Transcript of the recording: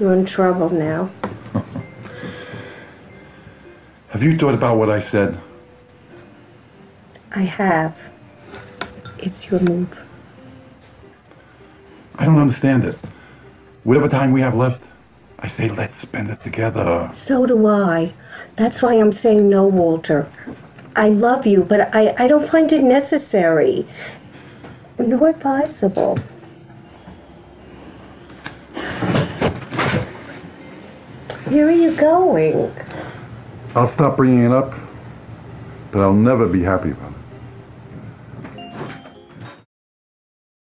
You're in trouble now. Have you thought about what I said? I have. It's your move. I don't understand it. Whatever time we have left, I say let's spend it together. So do I. That's why I'm saying no, Walter. I love you, but I don't find it necessary. Nor advisable. Where are you going? I'll stop bringing it up, but I'll never be happy about it.